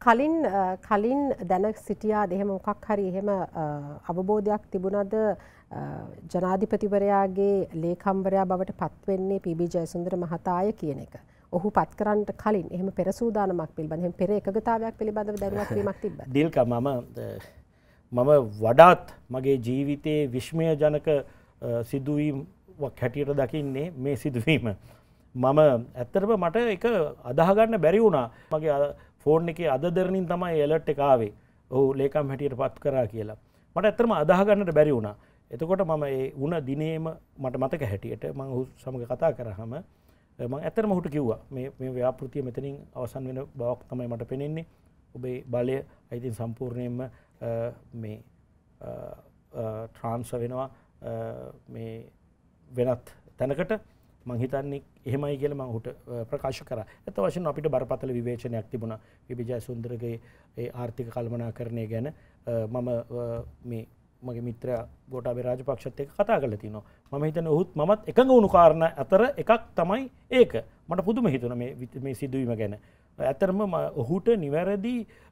කලින් දැන සිටියාද එහෙම මොකක් හරි එහෙම අවබෝධයක් තිබුණාද ජනාධිපතිවරයාගේ ලේකම්වරයා බවට පත්වෙන්නේ පී.බී. ජයසුන්දර මහතාය කියන එක. ඔහු පත් කරන්නට කලින් එහෙම පෙර සූදානමක් පිළිබඳ එහෙම පෙර එකගතාවයක් පිළිබඳව දැනුවත් වීමක් තිබ්බද? දිල්කා මම වඩාත් මගේ ජීවිතයේ විස්මයජනක සිදුවීමක් හැටියට දකින්නේ මේ සිදුවීම. මම ඇත්තටම මට ඒක අදාහ ගන්න බැරි වුණා. මගේ ෆෝන් එකේ අද දරනින් තමයි ඇලර්ට් එක ආවේ. ඔහු ලේකම් හැටියට පත් කරා කියලා. මට ඇත්තටම අදාහ ගන්නට බැරි වුණා. එතකොට මම ඒ වුණ දිනේම මට මතක හැටියට මම ඔහු සමග කතා කරාම මම ඇත්තටම ඔහුට කිව්වා මේ ව්‍යාපෘතිය මෙතනින් අවසන් වෙන බවක් තමයි මට පෙනෙන්නේ. ඔබේ බලය අයිතින් සම්පූර්ණයෙන්ම මේ ට්‍රාන්ස්ෆර් වෙනවා මේ වෙනත් තැනකට මං හිතන්නේ එහෙමයි කියලා මම ඔහුට ප්‍රකාශ කරා. ඒත් වශයෙන් අපිට බරපතල විවේචනයක් තිබුණා. පී.බී. ජයසුන්දරගේ ඒ ආර්ථික කළමනාකරණය ගැන මම මේ මගේ මිත්‍රයා ගෝඨාභය රාජපක්ෂත් එක්ක කතා කරලා තිනවා. මම හිතන්නේ ඔහුත් මමත් එකඟ වුණු කාරණා අතර එකක් තමයි ඒක. මට පුදුම හිතුණා මේ සිදුවීම ගැන. ඇත්තටම ඔහුට නිවැරදි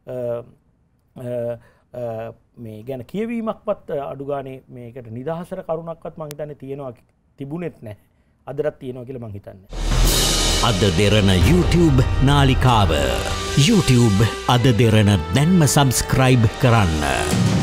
මේ ගැන කියවීමක්වත් අඩු ගානේ මේකට නිදහසට කරුණක්වත් මං හිතන්නේ තියෙනවා තිබුණෙත් නැහැ. අදටත් තියෙනවා කියලා මං හිතන්නේ. අද දෙරණ YouTube නාලිකාව YouTube අද දෙරණ දැන්ම සබස්ක්‍රයිබ් කරන්න.